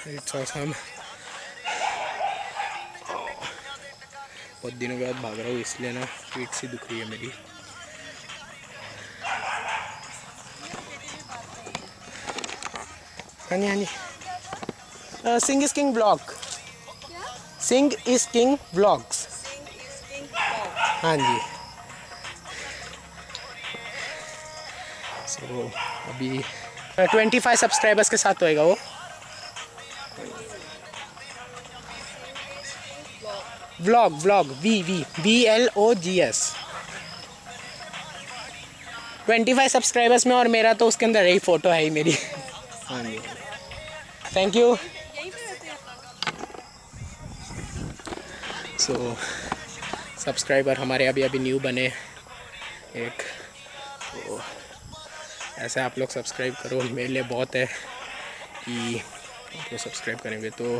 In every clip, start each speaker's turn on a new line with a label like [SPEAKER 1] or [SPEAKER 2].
[SPEAKER 1] It's awesome. बहुत दिनों के बाद भाग रहा हूँ इसलिए ना पीठ सी दुख रही है मेरी। हाँ जी हाँ जी। Singh is king blog. Singh is king blogs. हाँ जी। सो अभी 25 सब्सक्राइबर्स के साथ होएगा वो व्लॉग। व्लॉग VLOGS 25 सब्सक्राइबर्स में, और मेरा तो उसके अंदर यही फ़ोटो है ही मेरी। हाँ जी थैंक यू। सो सब्सक्राइबर हमारे अभी अभी न्यू बने एक, तो ऐसे आप लोग सब्सक्राइब करो, मेरे लिए बहुत है कि आप लोग सब्सक्राइब करेंगे तो।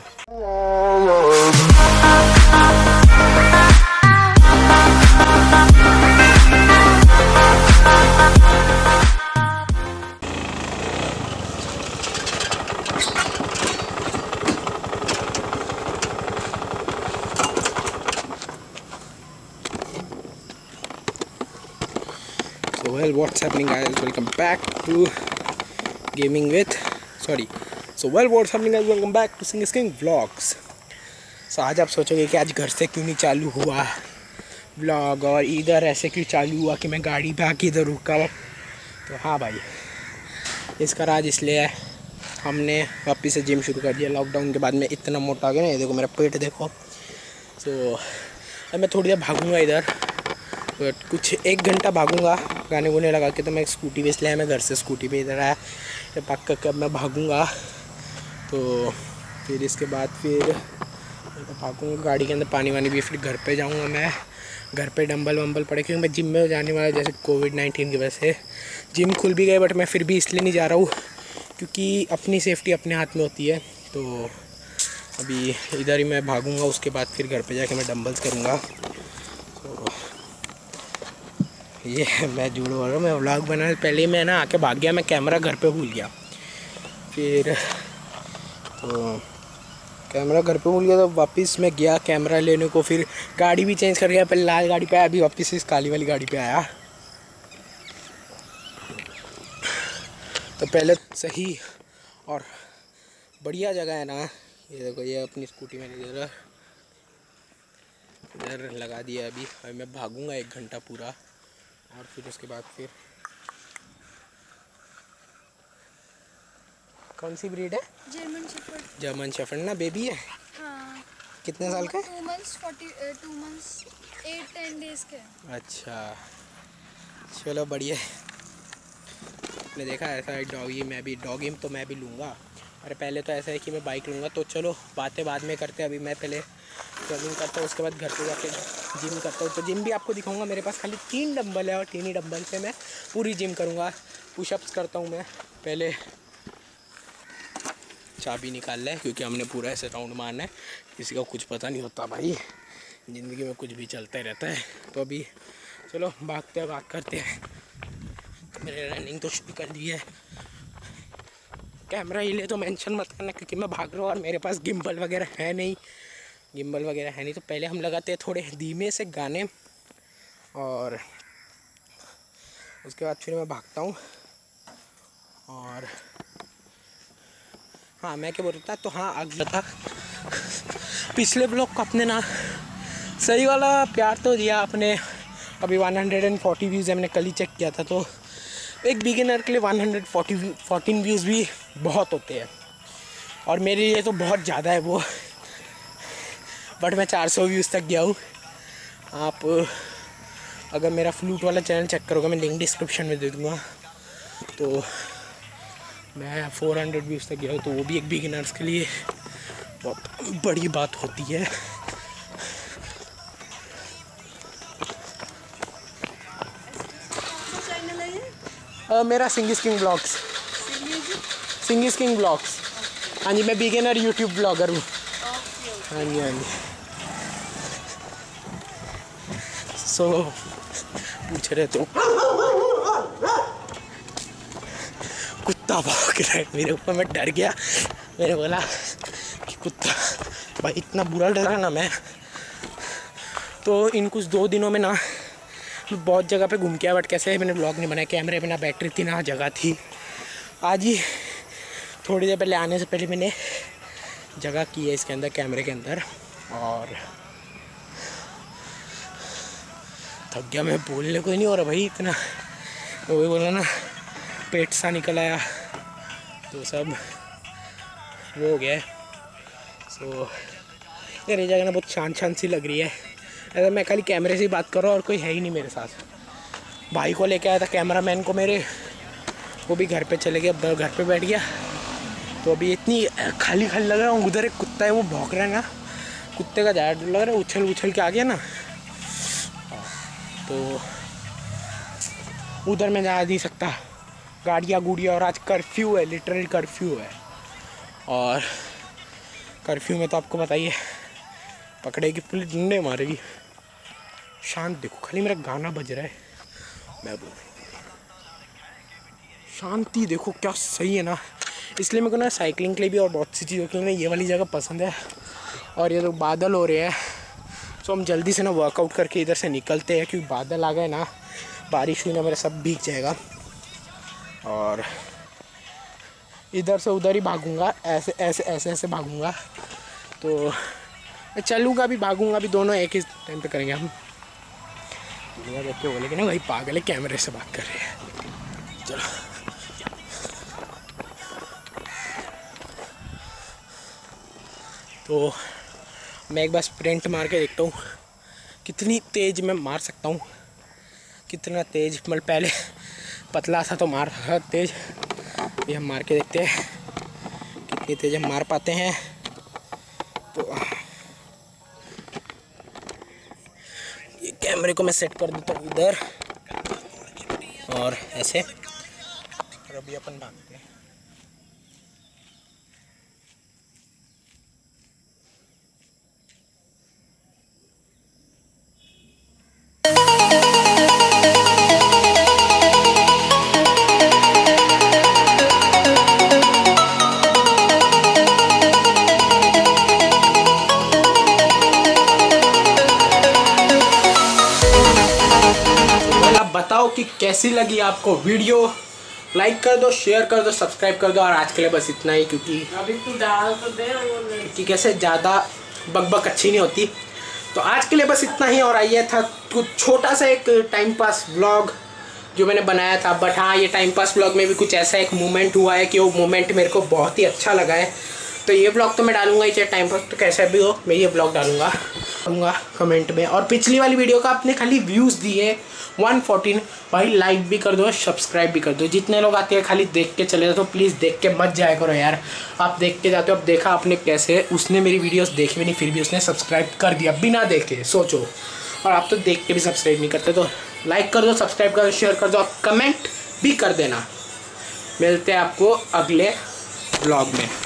[SPEAKER 1] So well, what's happening guys, welcome back to gaming with what's happening guys, welcome back to Sing is King vlogs। So आज आप सोचोगे कि आज घर से क्यों नहीं चालू हुआ व्लॉग, और इधर ऐसे क्यों चालू हुआ कि मैं गाड़ी पे आके इधर रुका हुआ। तो हाँ भाई, इसका राज इसलिए है, हमने वापस से जिम शुरू कर दिया लॉकडाउन के बाद में। इतना मोटा आ गया ना, ये देखो मेरा पेट देखो। तो अब मैं थोड़ी देर भागूंगा इधर, बट कुछ 1 घंटा भागूंगा गाने गुने लगा के। तो मैं स्कूटी पे, इसलिए मैं घर से स्कूटी पे इधर आया, तो पक कर अब मैं भागूंगा। तो फिर इसके बाद फिर भागूंगा गाड़ी के अंदर, पानी वानी भी, फिर घर पे जाऊंगा मैं। घर पे डंबल वंबल पड़े, क्योंकि मैं जिम में जाने वाला, जैसे कोविड-19 की वजह से जिम खुल भी गए, बट मैं फिर भी इसलिए नहीं जा रहा हूँ क्योंकि अपनी सेफ्टी अपने हाथ में होती है। तो अभी इधर ही मैं भागूंगा, उसके बाद फिर घर पे जाके मैं डंबल्स करूँगा। तो ये मैं झूठ बोल रहा हूँ, मैं व्लॉग बनाने पहले ही मैं ना आके भाग गया, मैं कैमरा घर पे भूल गया। फिर तो कैमरा घर पे भूल गया, तो वापस मैं गया कैमरा लेने को, फिर गाड़ी भी चेंज कर गया। पहले लाल गाड़ी पे आया, अभी वापस इस काली वाली गाड़ी पे आया। तो पहले सही और बढ़िया जगह है ना, ये देखो, ये अपनी स्कूटी मैंने इधर लगा दिया। अभी मैं भागूंगा 1 घंटा पूरा, और फिर उसके बाद फिर कौन सी ब्रीड है? जर्मन शेफर्ड ना, बेबी है।
[SPEAKER 2] हाँ।
[SPEAKER 1] कितने साल का है?
[SPEAKER 2] 2 मंथ्स 8-10 डेज के।
[SPEAKER 1] अच्छा चलो बढ़िया है। आपने देखा ऐसा डॉगी, मैं भी डॉगी तो मैं भी लूँगा। अरे पहले तो ऐसा है कि मैं बाइक लूँगा, तो चलो बातें बाद में करते हैं। अभी मैं पहले जॉगिंग करता हूँ, उसके बाद घर पे जाके जिम करता हूँ। तो जिम भी आपको दिखाऊंगा, मेरे पास खाली 3 डंबल है, और 3 ही डंबल से मैं पूरी जिम करूँगा। पुशअप्स करता हूँ मैं। पहले चाबी निकाल लें, क्योंकि हमने पूरा ऐसे राउंड मारना है, किसी का कुछ पता नहीं होता भाई, ज़िंदगी में कुछ भी चलता ही रहता है। तो अभी चलो भागते हैं, भाग करते हैं। मैंने रनिंग तो शुरू कर दी है। कैमरा हिले तो मेंशन मत करना, क्योंकि मैं भाग रहा हूँ और मेरे पास गिम्बल वगैरह है नहीं। तो पहले हम लगाते हैं थोड़े धीमे से गाने, और उसके बाद फिर मैं भागता हूँ। और हाँ, मैं क्या बोल रहा था, तो हाँ अगला था पिछले ब्लॉग को अपने ना सही वाला प्यार तो दिया आपने। अभी 140 व्यूज़ है, मैंने कल ही चेक किया था। तो एक बिगिनर के लिए 114 व्यूज़ भी बहुत होते हैं, और मेरे लिए तो बहुत ज़्यादा है वो। बट मैं 400 व्यूज़ तक गया हूँ। आप अगर मेरा फ्लूट वाला चैनल चेक करोगे, मैं लिंक डिस्क्रिप्शन में दे दूँगा, तो मैं 400 व्यूज़ तक गया हूँ। तो वो भी एक बिगिनर्स के लिए बहुत बड़ी बात होती है। मेरा सिंग इज किंग ब्लॉग्स। हाँ जी, मैं बिगिनर यूट्यूब ब्लॉगर हूँ। हाँ जी हाँ जी। सो पूछ रहे तो कुत्ता भौंक रहा है मेरे ऊपर, मैं डर गया। मैंने बोला कि कुत्ता भाई इतना बुरा डरा ना मैं, तो इन कुछ 2 दिनों में ना बहुत जगह पे घूम के आया, बट कैसे मैंने ब्लॉग नहीं बनाया, कैमरे में ना बैटरी थी ना जगह थी। आज ही थोड़ी देर पहले आने से पहले मैंने जगह की है इसके अंदर, कैमरे के अंदर, और थक गया मैं, बोलने को ही नहीं हो रहा भाई इतना। वही बोला ना, पेट सा निकल आया तो सब वो हो गया है। सो यार ये जगह ना बहुत शांत शांत सी लग रही है। अगर मैं खाली कैमरे से ही बात कर रहा हूँ और कोई है ही नहीं मेरे साथ। भाई को लेके आया था कैमरामैन को मेरे, वो भी घर पे चले गया, अब घर पे बैठ गया। तो अभी इतनी खाली खाली लग रहा हूँ। उधर एक कुत्ता है वो भौंक रहा है ना, कुत्ते का ज़्यादा डर लग रहा है, उछल उछल के आ गया ना, तो उधर मैं जा नहीं सकता, गाड़ियाँ गुड़िया, और आज कर्फ्यू है, लिटरली कर्फ्यू है। और कर्फ्यू में तो आपको बताइए पकड़ेगी पुलिस, डंडे मारेगी। शांत देखो, खाली मेरा गाना बज रहा है, मैं बोल शांति देखो क्या सही है ना। इसलिए मेरे को ना साइकिलिंग के लिए भी और बहुत सी चीज़ों के लिए ना ये वाली जगह पसंद है। और ये तो बादल हो रहे हैं, तो हम जल्दी से ना वर्कआउट करके इधर से निकलते हैं, क्योंकि बादल आ गए ना, बारिश हुई ना, मेरा सब भीग जाएगा। और इधर से उधर ही भागूंगा, ऐसे ऐसे ऐसे ऐसे भागूंगा। तो मैं चलूँगा भी भागूंगा भी, दोनों एक ही टाइम पे करेंगे हम। दुनिया देख के बोलेंगे ना भाई पागल है, कैमरे से बात कर रहे हैं। चलो तो मैं एक बार स्प्रिंट मार के देखता हूँ कितनी तेज़ मैं मार सकता हूँ, कितना तेज़। मतलब पहले पतला था तो मार रहा तेज़, ये हम मार के देखते हैं कितनी तेज़ हम मार पाते हैं। तो ये कैमरे को मैं सेट कर देता हूँ इधर, और ऐसे, और अभी अपन भागते हैं। बताओ कि कैसी लगी आपको वीडियो, लाइक कर दो, शेयर कर दो, सब्सक्राइब कर दो। और आज के लिए बस इतना ही, क्योंकि
[SPEAKER 2] अभी तू डाल तो दे,
[SPEAKER 1] कि कैसे ज़्यादा बकबक अच्छी नहीं होती। तो आज के लिए बस इतना ही। और आइए था कुछ छोटा सा एक टाइम पास व्लॉग जो मैंने बनाया था, बट हाँ ये टाइम पास व्लॉग में भी कुछ ऐसा एक मोमेंट हुआ है कि वो मोमेंट मेरे को बहुत ही अच्छा लगा है। तो ये व्लॉग तो मैं डालूंगा ही, चाहे टाइम पास तो कैसा भी हो, मैं ये व्लॉग डालूंगा कमेंट में। और पिछली वाली वीडियो का आपने खाली व्यूज़ दिए 114, भाई लाइक भी कर दो, सब्सक्राइब भी कर दो। जितने लोग आते हैं खाली देख के चले जाते हो, प्लीज़ देख के मत जाया करो यार। आप देख के जाते हो, अब देखा आपने कैसे, उसने मेरी वीडियोस देखी भी नहीं, फिर भी उसने सब्सक्राइब कर दिया बिना देखे, सोचो। और आप तो देख के भी सब्सक्राइब नहीं करते, तो लाइक कर दो, सब्सक्राइब कर दो, शेयर कर दो, आप कमेंट भी कर देना। मिलते हैं आपको अगले व्लॉग में।